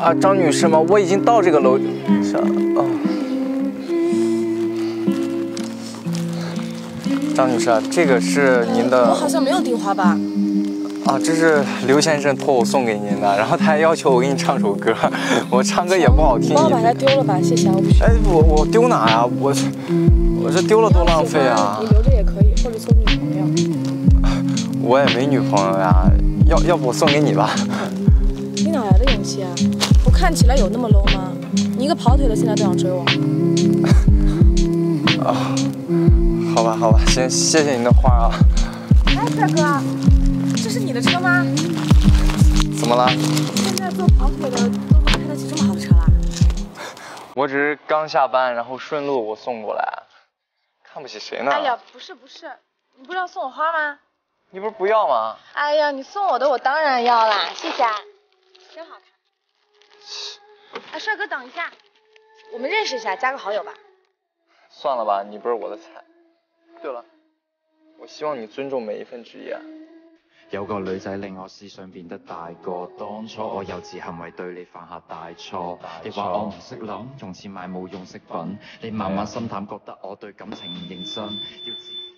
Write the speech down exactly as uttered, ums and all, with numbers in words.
啊，张女士吗？我已经到这个楼上啊。张女士啊，这个是您的。 我好像没有订花吧？ 啊，这是刘先生托我送给您的，然后他还要求我给你唱首歌，我唱歌也不好听。 你帮我把它丢了吧，谢谢啊，我不需要。 哎，我我丢哪呀？我我这丢了多浪费啊！ 你留着也可以，或者送给女朋友。 我也没女朋友呀，要要不我送给你吧？ 你哪来的勇气啊？我看起来有那么 low 吗？你一个跑腿的现在都想追我？ 啊，好吧好吧，行，谢谢您的花啊。 哎，帅哥。这是你的车吗？ 怎么了？ 现在做跑腿的都能开得起这么好的车了？ 我只是刚下班，然后顺路我送过来，看不起谁呢？ 哎呀，不是不是，你不是要送我花吗？ 你不是不要吗？ 哎呀，你送我的我当然要啦，谢谢啊，真好看。哎，帅哥等一下，我们认识一下，加个好友吧。 算了吧，你不是我的菜。对了，我希望你尊重每一份职业。 有個女仔令我思想變得大個，當初我幼稚行為對你犯下大錯，你話我唔識諗，用錢買冇用飾品，你慢慢心淡覺得我對感情唔認真，要知